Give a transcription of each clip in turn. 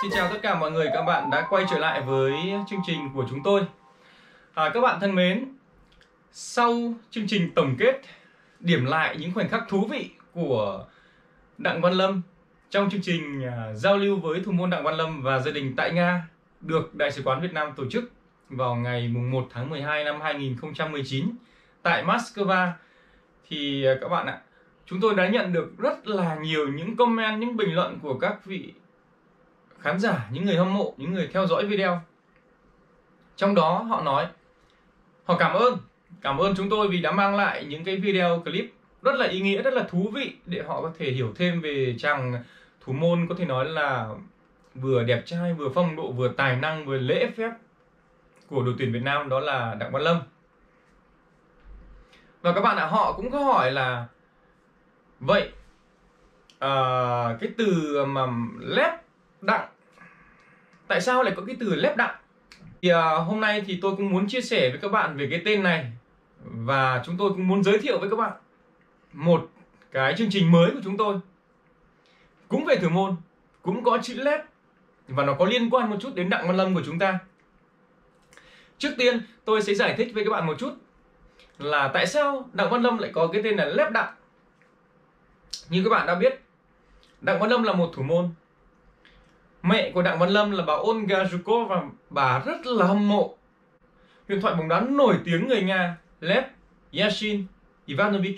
Xin chào tất cả mọi người, các bạn đã quay trở lại với chương trình của chúng tôi. Các bạn thân mến, sau chương trình tổng kết điểm lại những khoảnh khắc thú vị của Đặng Văn Lâm trong chương trình giao lưu với thủ môn Đặng Văn Lâm và gia đình tại Nga được Đại sứ quán Việt Nam tổ chức vào ngày 1 tháng 12 năm 2019 tại Moscow, thì các bạn ạ, chúng tôi đã nhận được rất là nhiều những comment, những bình luận của các vị khán giả, những người hâm mộ, những người theo dõi video. Trong đó họ nói họ cảm ơn chúng tôi vì đã mang lại những cái video clip rất là ý nghĩa, rất là thú vị để họ có thể hiểu thêm về chàng thủ môn có thể nói là vừa đẹp trai, vừa phong độ, vừa tài năng, vừa lễ phép của đội tuyển Việt Nam, đó là Đặng Văn Lâm. Và các bạn ạ, họ cũng có hỏi là vậy cái từ mà lép Đặng, tại sao lại có cái từ lép Đặng? Thì hôm nay thì tôi cũng muốn chia sẻ với các bạn về cái tên này, và chúng tôi cũng muốn giới thiệu với các bạn một cái chương trình mới của chúng tôi, cũng về thủ môn, cũng có chữ lép và nó có liên quan một chút đến Đặng Văn Lâm của chúng ta. Trước tiên tôi sẽ giải thích với các bạn một chút là tại sao Đặng Văn Lâm lại có cái tên là lép Đặng. Như các bạn đã biết, Đặng Văn Lâm là một thủ môn. Mẹ của Đặng Văn Lâm là bà Olga Zhukov, và bà rất là hâm mộ huyền thoại bóng đá nổi tiếng người Nga Lev Yashin Ivanovich.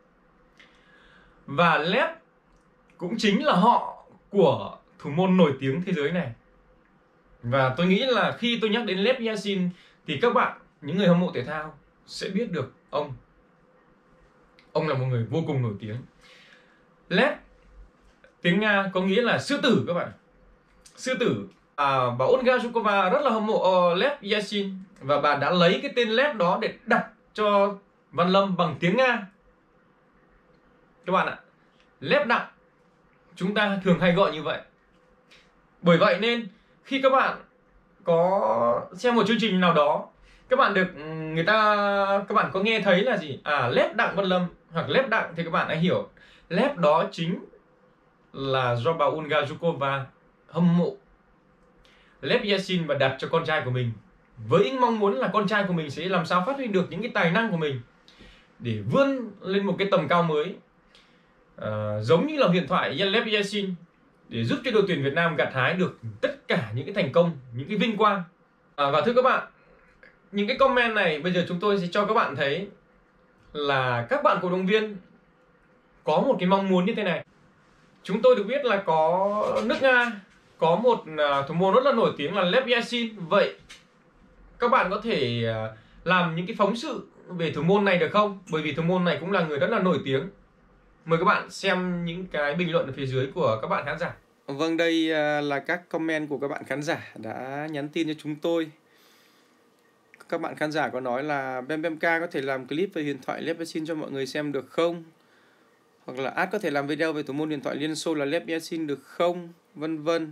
Và Lev cũng chính là họ của thủ môn nổi tiếng thế giới này. Và tôi nghĩ là khi tôi nhắc đến Lev Yashin thì các bạn, những người hâm mộ thể thao sẽ biết được ông là một người vô cùng nổi tiếng. Lev tiếng Nga có nghĩa là sư tử các bạn. Sư tử. Bà Olga Zhukova rất là hâm mộ Lev Yashin, và bà đã lấy cái tên Lev đó để đặt cho Văn Lâm bằng tiếng Nga. Các bạn ạ, Lev Đặng chúng ta thường hay gọi như vậy. Bởi vậy nên khi các bạn có xem một chương trình nào đó, các bạn được các bạn có nghe thấy là gì? Lev Đặng Văn Lâm hoặc Lev Đặng, thì các bạn đã hiểu Lev đó chính là do bà Olga Zhukova hâm mộ Lev Yashin và đặt cho con trai của mình, với mong muốn là con trai của mình sẽ làm sao phát huy được những cái tài năng của mình để vươn lên một cái tầm cao mới, giống như là huyền thoại Lev Yashin, để giúp cho đội tuyển Việt Nam gặt hái được tất cả những cái thành công, những cái vinh quang. Và thưa các bạn, những cái comment này bây giờ chúng tôi sẽ cho các bạn thấy là các bạn cổ động viên có một cái mong muốn như thế này. Chúng tôi được biết là có nước Nga có một thủ môn rất là nổi tiếng là Lev Yashin. Vậy các bạn có thể làm những cái phóng sự về thủ môn này được không? Bởi vì thủ môn này cũng là người rất là nổi tiếng. Mời các bạn xem những cái bình luận ở phía dưới của các bạn khán giả. Vâng, đây là các comment của các bạn khán giả đã nhắn tin cho chúng tôi. Các bạn khán giả có nói là BemBemK có thể làm clip về huyền thoại Lev Yashin cho mọi người xem được không? Hoặc là Ad có thể làm video về thủ môn huyền thoại Liên Xô là Lev Yashin được không? Vân vân.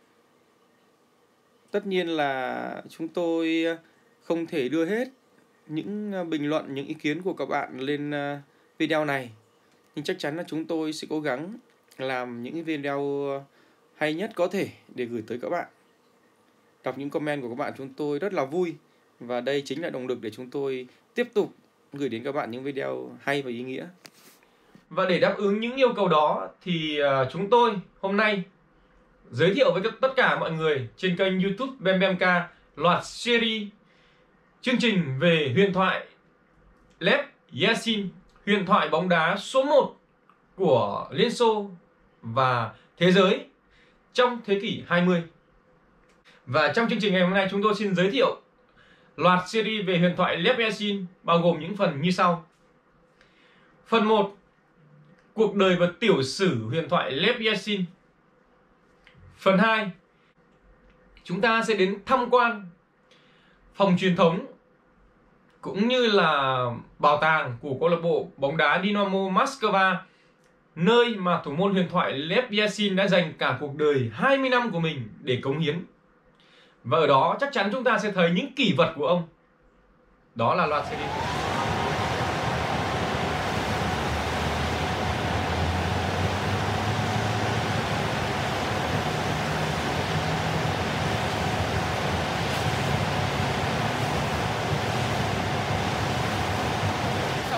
Tất nhiên là chúng tôi không thể đưa hết những bình luận, những ý kiến của các bạn lên video này. Nhưng chắc chắn là chúng tôi sẽ cố gắng làm những video hay nhất có thể để gửi tới các bạn. Đọc những comment của các bạn chúng tôi rất là vui. Và đây chính là động lực để chúng tôi tiếp tục gửi đến các bạn những video hay và ý nghĩa. Và để đáp ứng những yêu cầu đó thì chúng tôi hôm nay giới thiệu với tất cả mọi người trên kênh YouTube BemBemK loạt series chương trình về huyền thoại Lev Yashin, huyền thoại bóng đá số 1 của Liên Xô và thế giới trong thế kỷ 20. Và trong chương trình ngày hôm nay chúng tôi xin giới thiệu loạt series về huyền thoại Lev Yashin, bao gồm những phần như sau. Phần 1, cuộc đời và tiểu sử huyền thoại Lev Yashin. Phần 2, chúng ta sẽ đến tham quan phòng truyền thống cũng như là bảo tàng của câu lạc bộ bóng đá Dynamo Moscow, nơi mà thủ môn huyền thoại Lev Yashin đã dành cả cuộc đời 20 năm của mình để cống hiến. Và ở đó chắc chắn chúng ta sẽ thấy những kỷ vật của ông. Đó là loạt series.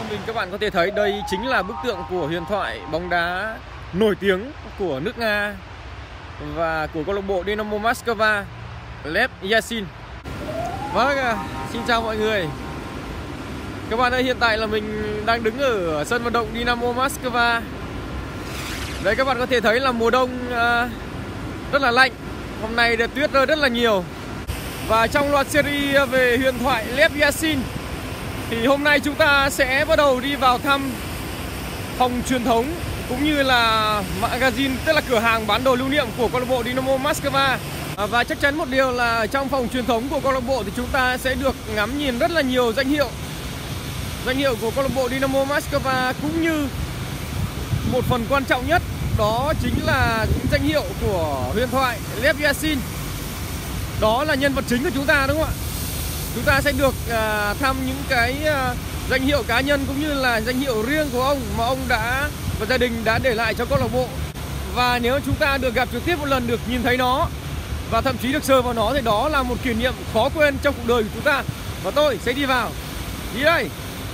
mình các bạn có thể thấy đây chính là bức tượng của huyền thoại bóng đá nổi tiếng của nước Nga và của câu lạc bộ Dynamo Moscow, Lev Yashin. Vâng, xin chào mọi người. Các bạn ơi, hiện tại là mình đang đứng ở sân vận động Dynamo Moscow. Đấy, các bạn có thể thấy là mùa đông rất là lạnh. Hôm nay tuyết rơi rất là nhiều. Và trong loạt series về huyền thoại Lev Yashin thì hôm nay chúng ta sẽ bắt đầu đi vào thăm phòng truyền thống cũng như là magazine, tức là cửa hàng bán đồ lưu niệm của câu lạc bộ Dynamo Moscow. Và chắc chắn một điều là trong phòng truyền thống của câu lạc bộ thì chúng ta sẽ được ngắm nhìn rất là nhiều danh hiệu của câu lạc bộ Dynamo Moscow, cũng như một phần quan trọng nhất đó chính là những danh hiệu của huyền thoại Lev Yashin. Đó là nhân vật chính của chúng ta, đúng không ạ? Chúng ta sẽ được thăm những cái danh hiệu cá nhân cũng như là danh hiệu riêng của ông mà ông đã và gia đình đã để lại cho câu lạc bộ. Và nếu chúng ta được gặp trực tiếp một lần, được nhìn thấy nó và thậm chí được sờ vào nó thì đó là một kỷ niệm khó quên trong cuộc đời của chúng ta. Và tôi sẽ đi vào. Đi đây!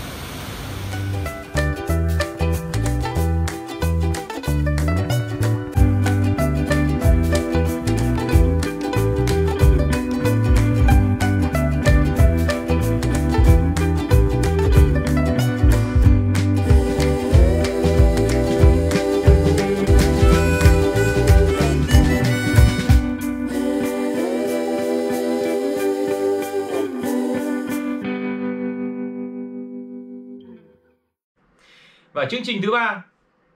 Và chương trình thứ 3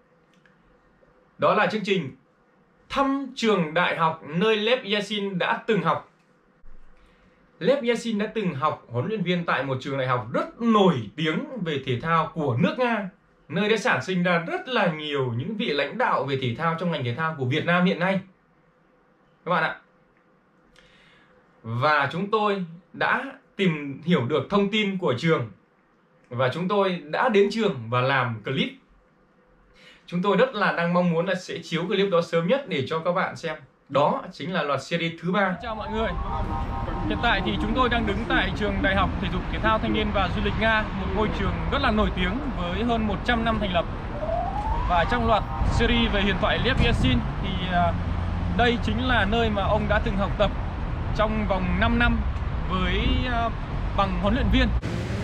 đó là chương trình thăm trường đại học nơi Lev Yashin đã từng học. Lev Yashin đã từng học huấn luyện viên tại một trường đại học rất nổi tiếng về thể thao của nước Nga, nơi đã sản sinh ra rất là nhiều những vị lãnh đạo về thể thao trong ngành thể thao của Việt Nam hiện nay, các bạn ạ. Và chúng tôi đã tìm hiểu được thông tin của trường và chúng tôi đã đến trường và làm clip. Chúng tôi rất là đang mong muốn là sẽ chiếu clip đó sớm nhất để cho các bạn xem. Đó chính là loạt series thứ 3. Chào mọi người. Hiện tại thì chúng tôi đang đứng tại trường Đại học Thể dục Thể thao Thanh niên và Du lịch Nga, một ngôi trường rất là nổi tiếng với hơn 100 năm thành lập. Và trong loạt series về huyền thoại Lev Yashin thì đây chính là nơi mà ông đã từng học tập trong vòng 5 năm với bằng huấn luyện viên.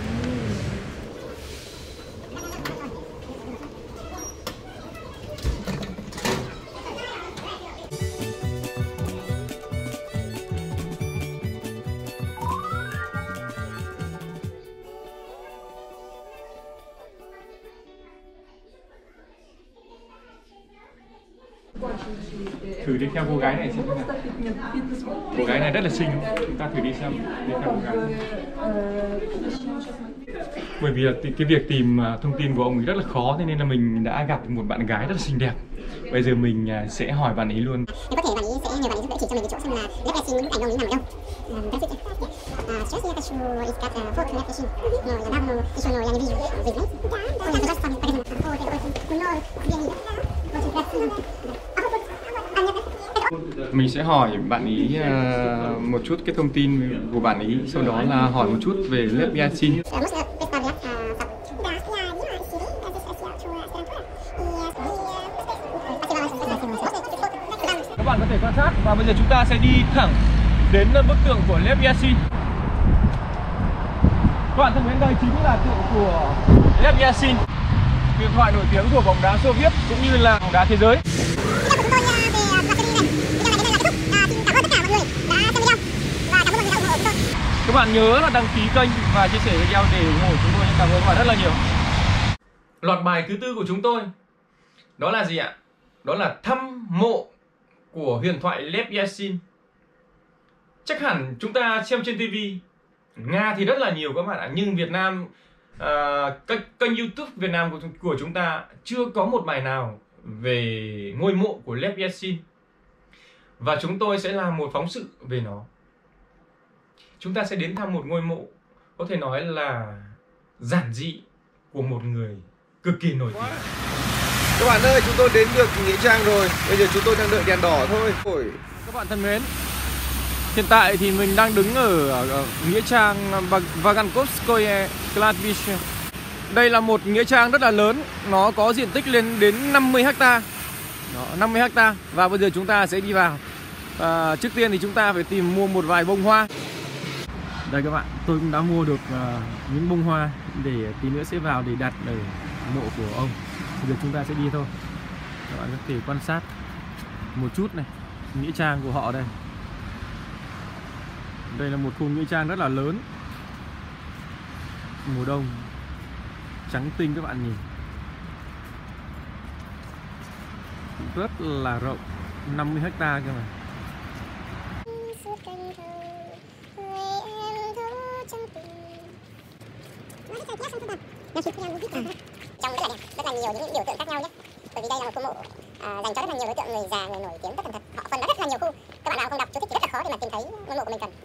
Thử đi theo cô gái này xem thế nào. Cô gái này rất là xinh, chúng ta thử đi xem. Đi theo cô gái. Bởi vì là cái việc tìm thông tin của ông ấy rất là khó, thế nên là mình đã gặp một bạn gái rất là xinh đẹp. Bây giờ mình sẽ hỏi bạn ấy luôn. Nếu có thể bạn ấy sẽ nhờ bạn ấy giúp đỡ chỉ cho mình cái chỗ xem là Lev Yashin những ảnh ông ấy nằm ở đâu. Mình sẽ hỏi bạn ý một chút cái thông tin của bạn ý, sau đó là hỏi một chút về Lev Yashin. Các bạn có thể quan sát và bây giờ chúng ta sẽ đi thẳng đến bức tượng của Lev Yashin. Các bạn thân mến, đây chính là tượng của Lev Yashin, huyền thoại nổi tiếng của bóng đá Xô Viết cũng như là bóng đá thế giới. Các bạn nhớ là đăng ký kênh và chia sẻ video để ủng hộ chúng tôi. Cảm ơn các bạn rất là nhiều. Loạt bài thứ 4 của chúng tôi đó là gì ạ? Đó là thăm mộ của huyền thoại Lev Yashin. Chắc hẳn chúng ta xem trên TV, Nga thì rất là nhiều các bạn ạ, nhưng Việt Nam, kênh YouTube Việt Nam của chúng ta chưa có một bài nào về ngôi mộ của Lev Yashin. Và chúng tôi sẽ làm một phóng sự về nó. Chúng ta sẽ đến thăm một ngôi mộ có thể nói là giản dị của một người cực kỳ nổi tiếng. Các bạn ơi, chúng tôi đến được nghĩa trang rồi. Bây giờ chúng tôi đang đợi đèn đỏ thôi. Các bạn thân mến, hiện tại thì mình đang đứng ở nghĩa trang Vagankovskoye Kladbiще. Đây là một nghĩa trang rất là lớn, nó có diện tích lên đến 50 ha. Đó, 50 ha. Và bây giờ chúng ta sẽ đi vào. Trước tiên thì chúng ta phải tìm mua một vài bông hoa. Đây các bạn, tôi cũng đã mua được những bông hoa để tí nữa sẽ vào để đặt ở mộ của ông. Bây giờ chúng ta sẽ đi thôi. Các bạn có thể quan sát một chút này, nghĩa trang của họ đây. Đây là một khu nghĩa trang rất là lớn. Mùa đông trắng tinh các bạn nhìn, rất là rộng, 50 ha cơ mà. Trong rất là nhiều những biểu tượng khác nhau nhé. Bởi vì đây là một khu mộ dành cho rất là nhiều đối tượng người già, người nổi tiếng, tất tần tật. Họ phân ra rất là nhiều khu. Các bạn nào không đọc chú thích thì rất là khó để mà tìm thấy ngôi mộ của mình cần.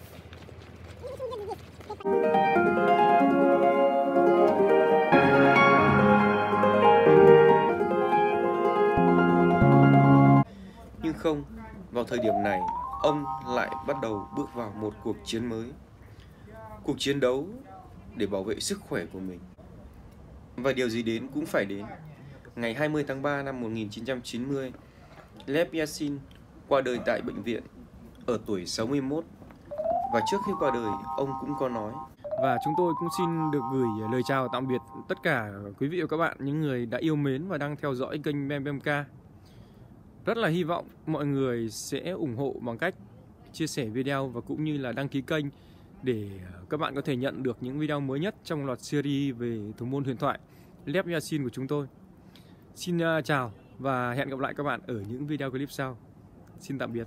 Nhưng không, vào thời điểm này, ông lại bắt đầu bước vào một cuộc chiến mới. Cuộc chiến đấu để bảo vệ sức khỏe của mình. Và điều gì đến cũng phải đến. Ngày 20 tháng 3 năm 1990, Lev Yashin qua đời tại bệnh viện ở tuổi 61. Và trước khi qua đời, ông cũng có nói. Và chúng tôi cũng xin được gửi lời chào tạm biệt tất cả quý vị và các bạn, những người đã yêu mến và đang theo dõi kênh BMBMK. Rất là hy vọng mọi người sẽ ủng hộ bằng cách chia sẻ video và cũng như là đăng ký kênh để các bạn có thể nhận được những video mới nhất trong loạt series về thủ môn huyền thoại Lev Yashin của chúng tôi. Xin chào và hẹn gặp lại các bạn ở những video clip sau. Xin tạm biệt.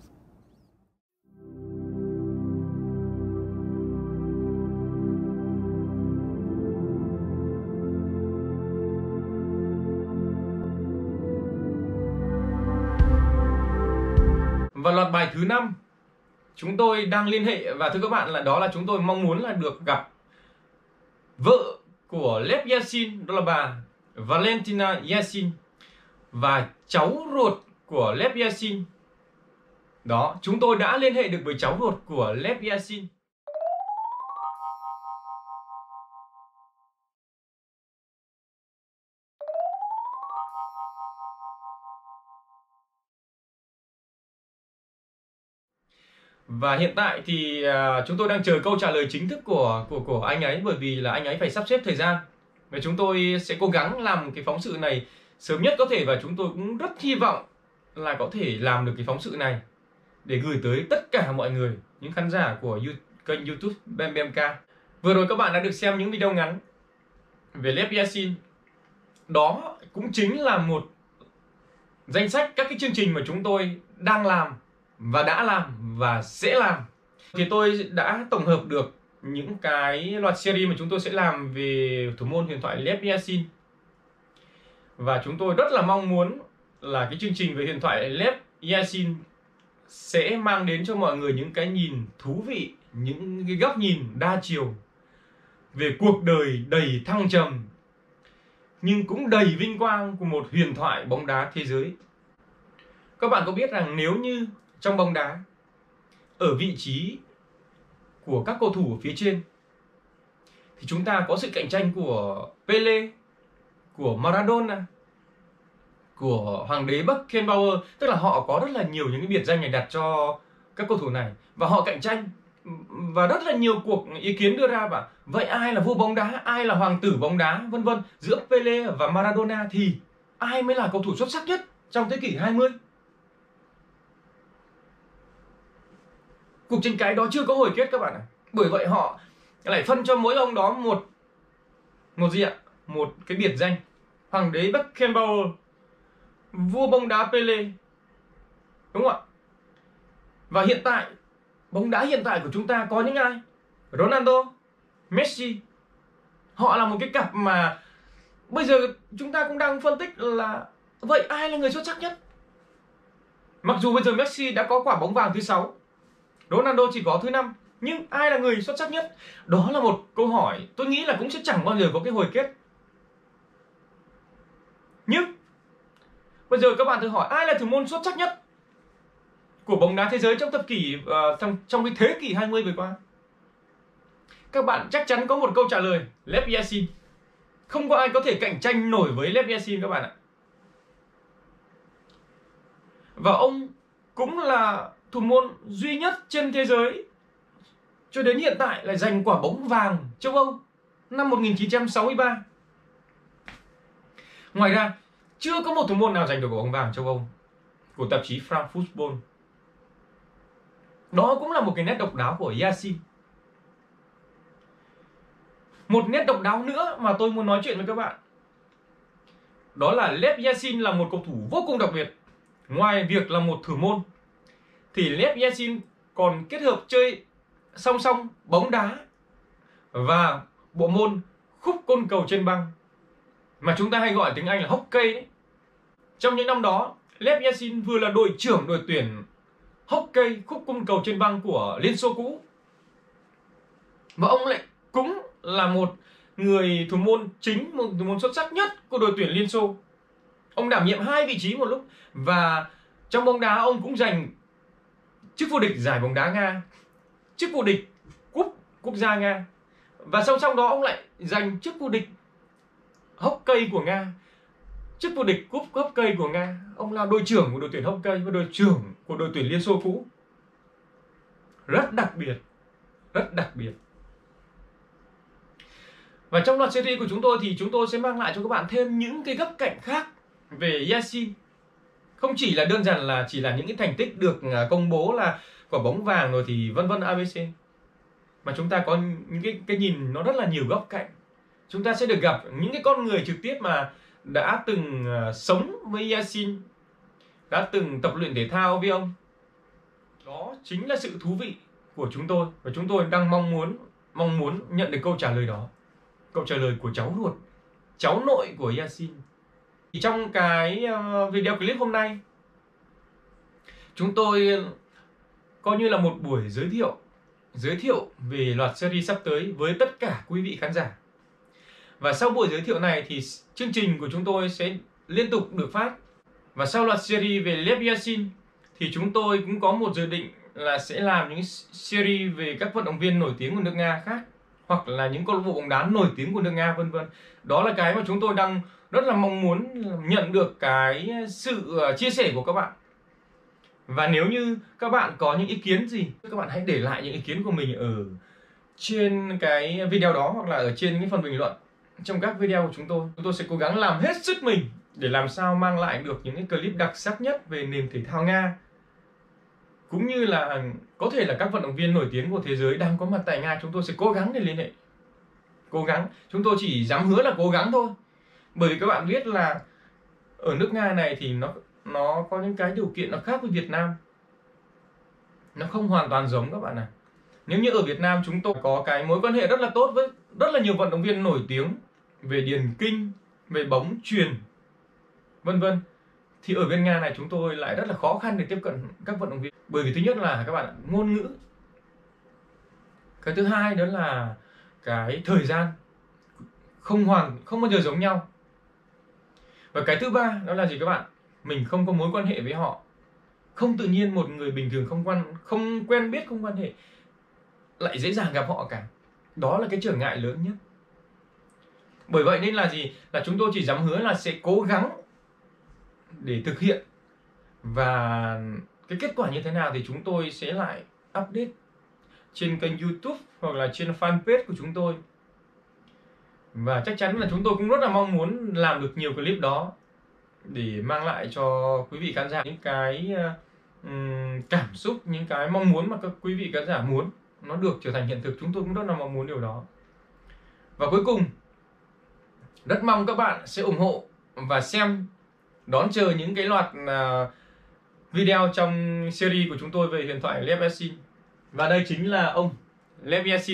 Và loạt bài thứ 5 chúng tôi đang liên hệ, và thưa các bạn là đó là chúng tôi mong muốn là được gặp vợ của Lev Yashin, đó là bà Valentina Yashin, và cháu ruột của Lev Yashin. Đó, chúng tôi đã liên hệ được với cháu ruột của Lev Yashin. Và hiện tại thì chúng tôi đang chờ câu trả lời chính thức của anh ấy, bởi vì là anh ấy phải sắp xếp thời gian. Và chúng tôi sẽ cố gắng làm cái phóng sự này sớm nhất có thể, và chúng tôi cũng rất hy vọng là có thể làm được cái phóng sự này để gửi tới tất cả mọi người, những khán giả của kênh YouTube BMBMK. Vừa rồi các bạn đã được xem những video ngắn về Lev Yashin. Đó cũng chính là một danh sách các cái chương trình mà chúng tôi đang làm và đã làm và sẽ làm. Thì tôi đã tổng hợp được những cái loạt series mà chúng tôi sẽ làm về thủ môn huyền thoại Lev Yashin. Và chúng tôi rất là mong muốn là cái chương trình về huyền thoại Lev Yashin sẽ mang đến cho mọi người những cái nhìn thú vị, những cái góc nhìn đa chiều về cuộc đời đầy thăng trầm nhưng cũng đầy vinh quang của một huyền thoại bóng đá thế giới. Các bạn có biết rằng nếu như trong bóng đá, ở vị trí của các cầu thủ ở phía trên thì chúng ta có sự cạnh tranh của Pele, của Maradona, của hoàng đế Beckenbauer, tức là họ có rất là nhiều những cái biệt danh này đặt cho các cầu thủ này, và họ cạnh tranh, và rất là nhiều cuộc ý kiến đưa ra bảo vậy ai là vua bóng đá, ai là hoàng tử bóng đá, vân vân. Giữa Pele và Maradona thì ai mới là cầu thủ xuất sắc nhất trong thế kỷ 20? Cuộc tranh cãi đó chưa có hồi kết các bạn ạ. Bởi vậy họ lại phân cho mỗi ông đó một cái biệt danh: hoàng đế Beckenbauer, vua bóng đá Pele, đúng không ạ? Và hiện tại bóng đá hiện tại của chúng ta có những ai? Ronaldo, Messi. Họ là một cái cặp mà bây giờ chúng ta cũng đang phân tích là vậy ai là người xuất sắc nhất? Mặc dù bây giờ Messi đã có quả bóng vàng thứ 6, Ronaldo chỉ có thứ 5, nhưng ai là người xuất sắc nhất? Đó là một câu hỏi tôi nghĩ là cũng sẽ chẳng bao giờ có cái hồi kết. Nhưng bây giờ các bạn thử hỏi ai là thủ môn xuất sắc nhất của bóng đá thế giới trong thập kỷ trong cái thế kỷ 20 vừa qua? Các bạn chắc chắn có một câu trả lời: Lev Yashin. Không có ai có thể cạnh tranh nổi với Lev Yashin các bạn ạ. Và ông cũng là thủ môn duy nhất trên thế giới cho đến hiện tại là giành quả bóng vàng châu Âu năm 1963. Ngoài ra, chưa có một thủ môn nào giành được quả bóng vàng châu Âu của tạp chí France Football. Đó cũng là một cái nét độc đáo của Yashin. Một nét độc đáo nữa mà tôi muốn nói chuyện với các bạn, đó là Lev Yashin là một cầu thủ vô cùng đặc biệt. Ngoài việc là một thủ môn thì Lev Yashin còn kết hợp chơi song song bóng đá và bộ môn khúc côn cầu trên băng, mà chúng ta hay gọi tiếng Anh là hockey đấy. Trong những năm đó, Lev Yashin vừa là đội trưởng đội tuyển hockey khúc côn cầu trên băng của Liên Xô cũ, và ông lại cũng là một người thủ môn chính, một thủ môn xuất sắc nhất của đội tuyển Liên Xô. Ông đảm nhiệm 2 vị trí một lúc, và trong bóng đá ông cũng giành chức vô địch giải bóng đá Nga, chức vô địch cúp quốc gia Nga, và song song đó ông lại giành chức vô địch hockey của Nga, chức vô địch cúp hockey của Nga. Ông là đội trưởng của đội tuyển hockey và đội trưởng của đội tuyển Liên Xô cũ. Rất đặc biệt, rất đặc biệt. Và trong loạt series của chúng tôi thì chúng tôi sẽ mang lại cho các bạn thêm những cái góc cạnh khác về Yashin. Không chỉ là đơn giản là chỉ là những cái thành tích được công bố là quả bóng vàng rồi thì vân vân ABC, mà chúng ta có những cái nhìn nó rất là nhiều góc cạnh. Chúng ta sẽ được gặp những cái con người trực tiếp mà đã từng sống với Yashin, đã từng tập luyện thể thao với ông. Đó chính là sự thú vị của chúng tôi, và chúng tôi đang mong muốn nhận được câu trả lời đó, câu trả lời của cháu ruột, cháu nội của Yashin. Thì trong cái video clip hôm nay, chúng tôi coi như là một buổi giới thiệu về loạt series sắp tới với tất cả quý vị khán giả. Và sau buổi giới thiệu này thì chương trình của chúng tôi sẽ liên tục được phát. Và sau loạt series về Lev Yashin thì chúng tôi cũng có một dự định là sẽ làm những series về các vận động viên nổi tiếng của nước Nga khác, hoặc là những câu lạc bộ bóng đá nổi tiếng của nước Nga, vân vân. Đó là cái mà chúng tôi đang rất là mong muốn nhận được cái sự chia sẻ của các bạn. Và nếu như các bạn có những ý kiến gì, các bạn hãy để lại những ý kiến của mình ở trên cái video đó, hoặc là ở trên cái phần bình luận trong các video của chúng tôi. Chúng tôi sẽ cố gắng làm hết sức mình để làm sao mang lại được những cái clip đặc sắc nhất về nền thể thao Nga, cũng như là có thể là các vận động viên nổi tiếng của thế giới đang có mặt tại Nga. Chúng tôi sẽ cố gắng để liên hệ, cố gắng. Chúng tôi chỉ dám hứa là cố gắng thôi, bởi vì các bạn biết là ở nước Nga này thì nó có những cái điều kiện nó khác với Việt Nam, nó không hoàn toàn giống các bạn ạ. Nếu như ở Việt Nam chúng tôi có cái mối quan hệ rất là tốt với rất là nhiều vận động viên nổi tiếng về điền kinh, về bóng chuyền, vân vân, thì ở bên Nga này chúng tôi lại rất là khó khăn để tiếp cận các vận động viên. Bởi vì thứ nhất là các bạn ạ, ngôn ngữ. Cái thứ hai đó là cái thời gian không bao giờ giống nhau. Và cái thứ ba đó là gì các bạn? Mình không có mối quan hệ với họ. Không tự nhiên một người bình thường không quen biết, không quan hệ lại dễ dàng gặp họ cả. Đó là cái trở ngại lớn nhất. Bởi vậy nên là gì? Là chúng tôi chỉ dám hứa là sẽ cố gắng để thực hiện, và cái kết quả như thế nào thì chúng tôi sẽ lại update trên kênh YouTube hoặc là trên fanpage của chúng tôi. Và chắc chắn là chúng tôi cũng rất là mong muốn làm được nhiều clip đó để mang lại cho quý vị khán giả những cái cảm xúc, những cái mong muốn mà các quý vị khán giả muốn nó được trở thành hiện thực. Chúng tôi cũng rất là mong muốn điều đó. Và cuối cùng, rất mong các bạn sẽ ủng hộ và đón chờ những cái loạt video trong series của chúng tôi về huyền thoại Lev Yashin. Và đây chính là ông Lev Yashin.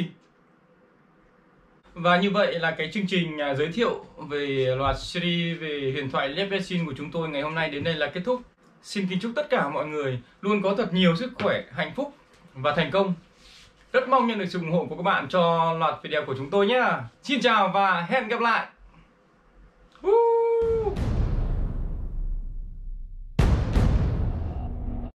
Và như vậy là cái chương trình giới thiệu về loạt series về huyền thoại Lev Yashin của chúng tôi ngày hôm nay đến đây là kết thúc. Xin kính chúc tất cả mọi người luôn có thật nhiều sức khỏe, hạnh phúc và thành công. Rất mong nhận được sự ủng hộ của các bạn cho loạt video của chúng tôi nhé. Xin chào và hẹn gặp lại.